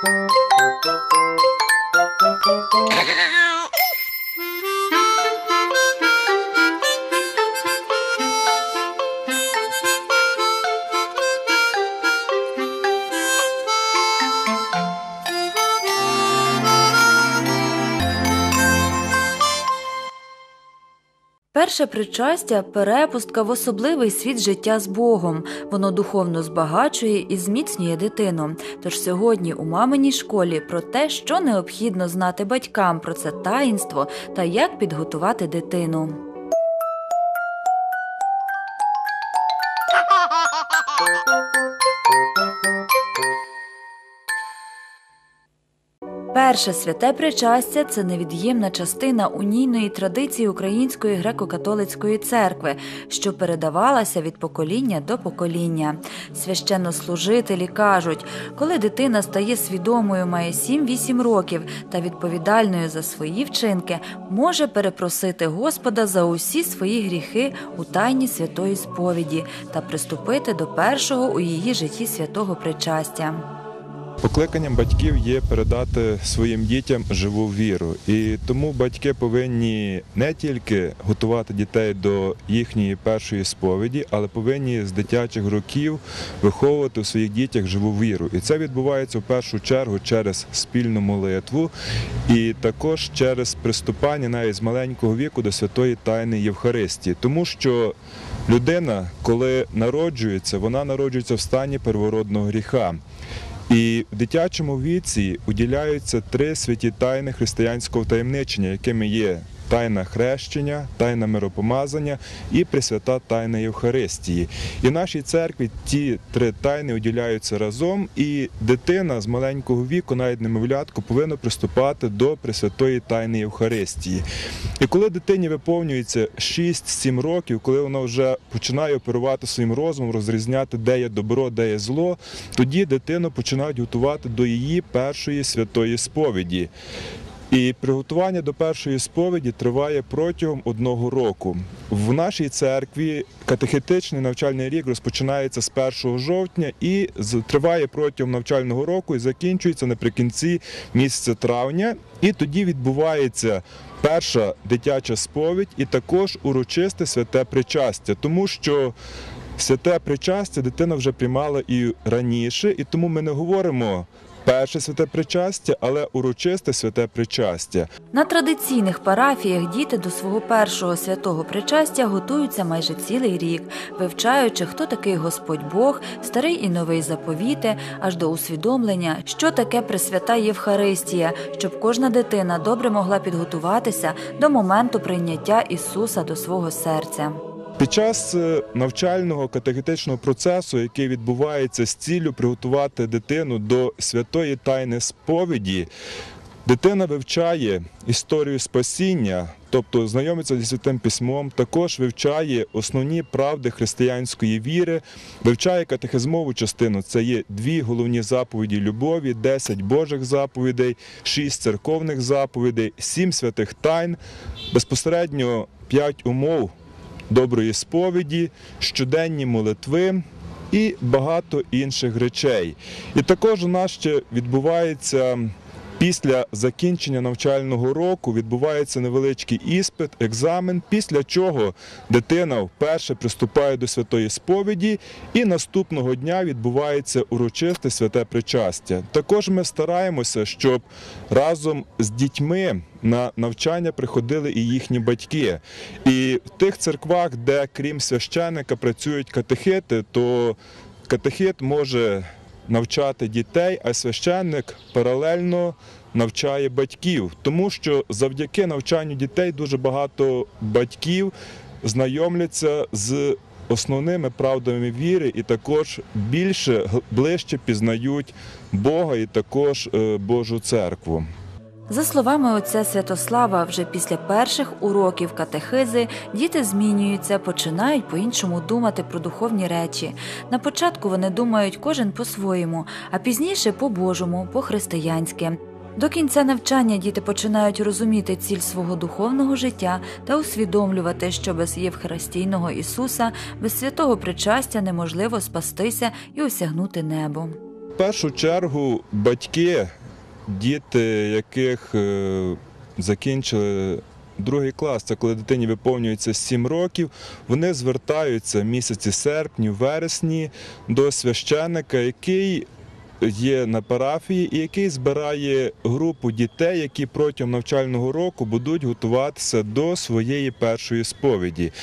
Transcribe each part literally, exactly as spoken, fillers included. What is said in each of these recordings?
Перше причастя – перепустка в особливий світ життя з Богом. Воно духовно збагачує і зміцнює дитину. Тож сьогодні у маминій школі про те, що необхідно знати батькам про це таїнство та як підготувати дитину. Перше святе причастя – це невід'ємна частина унійної традиції Української греко-католицької церкви, що передавалася від покоління до покоління. Священнослужителі кажуть, коли дитина стає свідомою, має сім-вісім років та відповідальною за свої вчинки, може перепросити Господа за усі свої гріхи у тайні святої сповіді та приступити до першого у її житті святого причастя. Покликанням батьків є передати своїм дітям живу віру. І тому батьки повинні не тільки готувати дітей до їхньої першої сповіді, але повинні з дитячих років виховувати у своїх дітях живу віру. І це відбувається в першу чергу через спільну молитву і також через приступання навіть з маленького віку до святої тайни Євхаристії. Тому що людина, коли народжується, вона народжується в стані первородного гріха. І в дитячому віці уділяються три святі тайни християнського втаємничення, якими є тайна хрещення, тайна миропомазання і пресвята тайна Євхаристії. І в нашій церкві ті три тайни уділяються разом, і дитина з маленького віку, навіть немовлятко, повинна приступати до пресвятої тайни Євхаристії. І коли дитині виповнюється шість-сім років, коли вона вже починає оперувати своїм розумом, розрізняти, де є добро, де є зло, тоді дитину починають готувати до її першої святої сповіді. І приготування до першої сповіді триває протягом одного року. В нашій церкві катехетичний навчальний рік розпочинається з першого жовтня і триває протягом навчального року і закінчується наприкінці місяця травня. І тоді відбувається перша дитяча сповідь і також урочисте святе причастя, тому що святе причастя дитина вже приймала і раніше, і тому ми не говоримо перше святе причастя, але урочисте святе причастя. На традиційних парафіях діти до свого першого святого причастя готуються майже цілий рік, вивчаючи, хто такий Господь Бог, старий і новий заповіти, аж до усвідомлення, що таке пресвята Євхаристія, щоб кожна дитина добре могла підготуватися до моменту прийняття Ісуса до свого серця. Під час навчального катехетичного процесу, який відбувається з ціллю приготувати дитину до святої тайни сповіді, дитина вивчає історію спасіння, тобто знайомиться зі Святим Письмом, також вивчає основні правди християнської віри, вивчає катехизмову частину. Це є дві головні заповіді любові, десять Божих заповідей, шість церковних заповідей, сім святих тайн, безпосередньо п'ять умов доброї сповіді, щоденні молитви і багато інших речей. І також у нас ще відбувається, після закінчення навчального року, відбувається невеличкий іспит, екзамен, після чого дитина вперше приступає до святої сповіді і наступного дня відбувається урочисте святе причастя. Також ми стараємося, щоб разом з дітьми на навчання приходили і їхні батьки. І в тих церквах, де крім священника працюють катехети, то катехет може навчати дітей, а священник паралельно навчає батьків. Тому що завдяки навчанню дітей дуже багато батьків знайомляться з основними правдами віри і також більше, ближче пізнають Бога і також Божу церкву. За словами отця Святослава, вже після перших уроків катехизи діти змінюються, починають по-іншому думати про духовні речі. На початку вони думають кожен по-своєму, а пізніше по-божому, по-християнськи. До кінця навчання діти починають розуміти ціль свого духовного життя та усвідомлювати, що без Євхаристійного Ісуса, без святого причастя неможливо спастися і осягнути небо. В першу чергу батьки, діти, яких е, закінчили другий клас, це коли дитині виповнюється сім років, вони звертаються в місяці серпні, вересні до священика, який є на парафії і який збирає групу дітей, які протягом навчального року будуть готуватися до своєї першої сповіді.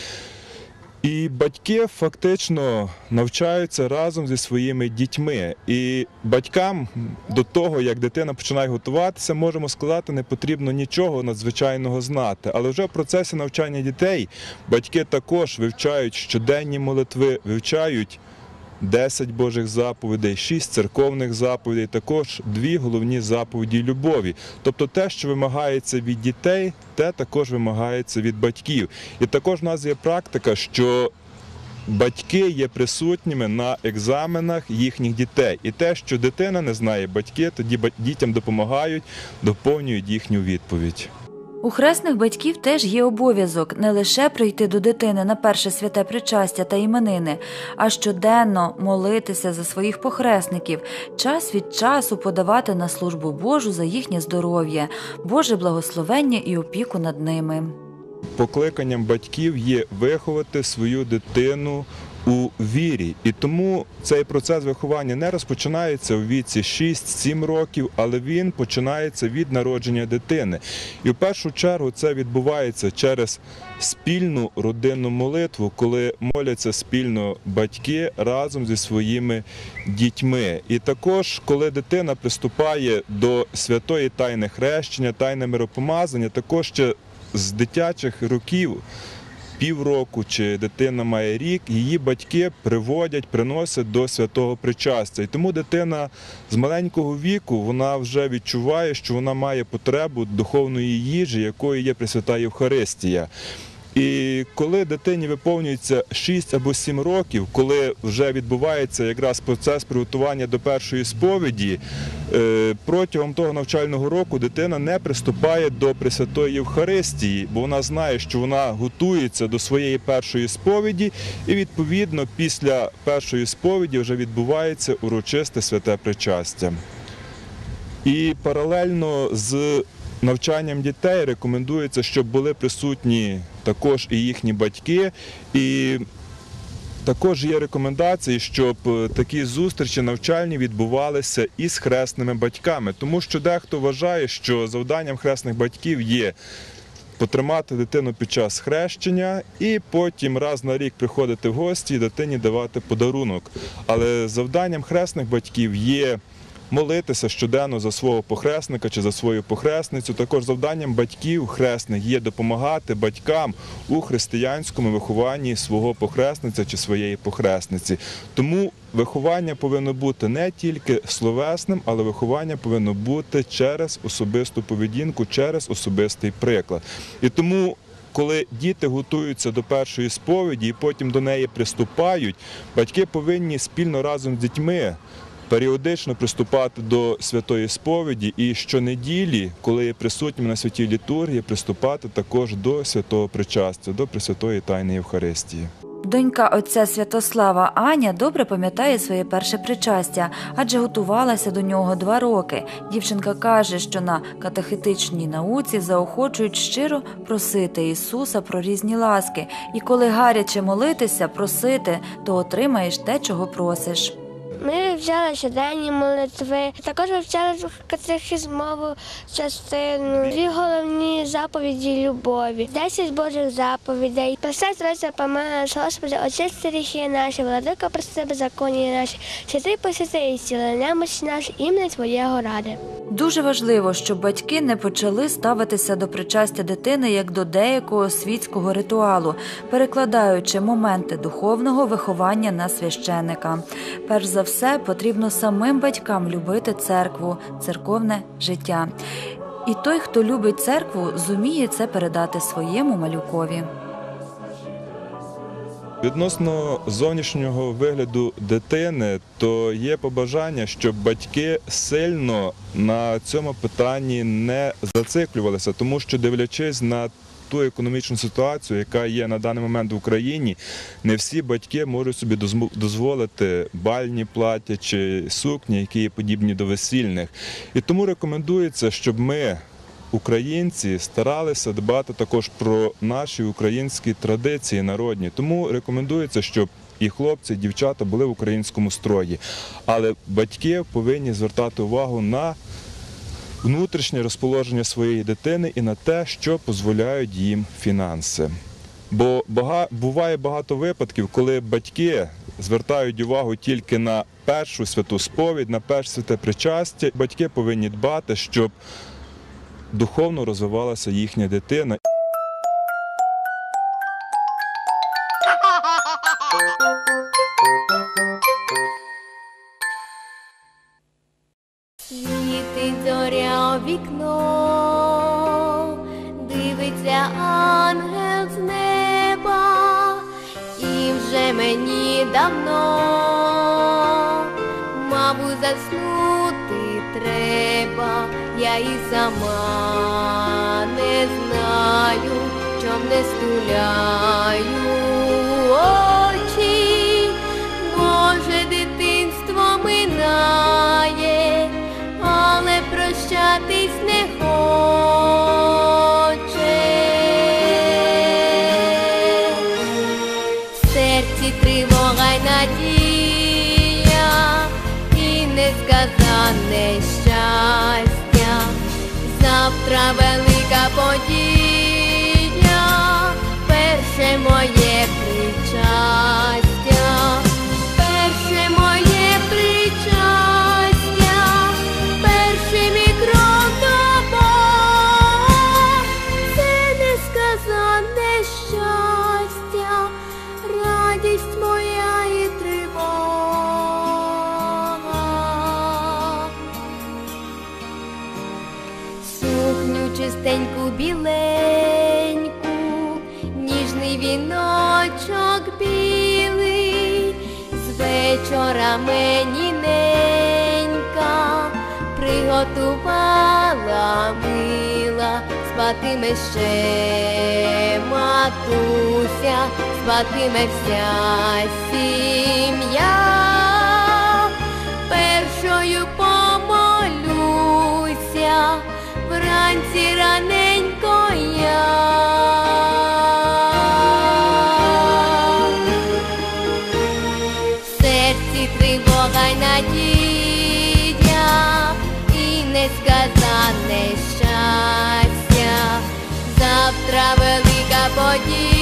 І батьки фактично навчаються разом зі своїми дітьми. І батькам до того, як дитина починає готуватися, можемо сказати, не потрібно нічого надзвичайного знати. Але вже в процесі навчання дітей батьки також вивчають щоденні молитви, вивчають десять Божих заповідей, шість церковних заповідей, також дві головні заповіді любові. Тобто те, що вимагається від дітей, те також вимагається від батьків. І також в нас є практика, що батьки є присутніми на екзаменах їхніх дітей. І те, що дитина не знає батьки, тоді дітям допомагають, доповнюють їхню відповідь. У хресних батьків теж є обов'язок не лише прийти до дитини на перше святе причастя та іменини, а щоденно молитися за своїх похресників, час від часу подавати на службу Божу за їхнє здоров'я, Боже благословення і опіку над ними. Покликанням батьків є виховати свою дитину у вірі. І тому цей процес виховання не розпочинається у віці шість-сім років, але він починається від народження дитини. І в першу чергу це відбувається через спільну родинну молитву, коли моляться спільно батьки разом зі своїми дітьми. І також, коли дитина приступає до святої тайни хрещення, тайни миропомазання, також ще з дитячих років, півроку чи дитина має рік, її батьки приводять, приносять до святого причастя. І тому дитина з маленького віку, вона вже відчуває, що вона має потребу духовної їжі, якою є Пресвята Євхаристія. І коли дитині виповнюється шість або сім років, коли вже відбувається якраз процес приготування до першої сповіді, протягом того навчального року дитина не приступає до Пресвятої Євхаристії, бо вона знає, що вона готується до своєї першої сповіді, і відповідно після першої сповіді вже відбувається урочисте святе причастя. І паралельно з навчанням дітей рекомендується, щоб були присутні також і їхні батьки. І також є рекомендації, щоб такі зустрічі навчальні відбувалися із хресними батьками. Тому що дехто вважає, що завданням хресних батьків є потримати дитину під час хрещення і потім раз на рік приходити в гості і дитині давати подарунок. Але завданням хресних батьків є молитися щоденно за свого похресника чи за свою похресницю. Також завданням батьків хресних є допомагати батькам у християнському вихованні свого похресниця чи своєї похресниці. Тому виховання повинно бути не тільки словесним, але виховання повинно бути через особисту поведінку, через особистий приклад. І тому, коли діти готуються до першої сповіді і потім до неї приступають, батьки повинні спільно разом з дітьми періодично приступати до святої сповіді і щонеділі, коли є присутніми на святій літургії, приступати також до святого причастя, до Пресвятої Тайни Євхаристії. Донька отця Святослава Аня добре пам'ятає своє перше причастя, адже готувалася до нього два роки. Дівчинка каже, що на катехетичній науці заохочують щиро просити Ісуса про різні ласки. І коли гаряче молитися, просити, то отримаєш те, чого просиш. Ми вивчали щоденні молитви, також вивчали катехизмову частину, дві головні заповіді любові, десять Божих заповідей. Пресвята Тройця помилуй нас, Господи, очисти гріхи наші, владико, прости беззаконня наші, святий посвяти і зціли немочі наші, імені Твоєго ради. Дуже важливо, щоб батьки не почали ставитися до причастя дитини як до деякого світського ритуалу, перекладаючи моменти духовного виховання на священика. Перш за все, потрібно самим батькам любити церкву, церковне життя. І той, хто любить церкву, зуміє це передати своєму малюкові. Відносно зовнішнього вигляду дитини, то є побажання, щоб батьки сильно на цьому питанні не зациклювалися, тому що, дивлячись на ту економічну ситуацію, яка є на даний момент в Україні, не всі батьки можуть собі дозволити бальні плаття чи сукні, які є подібні до весільних. І тому рекомендується, щоб ми, українці, старалися дбати також про наші українські традиції народні. Тому рекомендується, щоб і хлопці, і дівчата були в українському строї. Але батьки повинні звертати увагу на внутрішнє розположення своєї дитини і на те, що дозволяють їм фінанси. Бо буває багато випадків, коли батьки звертають увагу тільки на першу святу сповідь, на перше святе причастя. Батьки повинні дбати, щоб духовно розвивалася їхня дитина. Світить зоря у вікно, дивиться ангел з неба, і вже мені давно, мабуть, заснути треба, я і сама не знаю, чом не стуляю очі, може, дитинство минає, але прощатись не хоче. В серці тривога й надія, і несказанне щастя. Завтра велика подія, перше моє причастя, перше моє причастя, перший мій крок до Бога. Це несказанне щастя, радість моя і тривога. Сукню чистеньку біленьку, ніжний віночок білий, з вечора мені ненька приготувала мила, спатиме ще матуся, спатиме вся сім'я. Першою помолюся, вранці раненько я. В серці тривога й надія, і несказанне щастя. Завтра велика подія.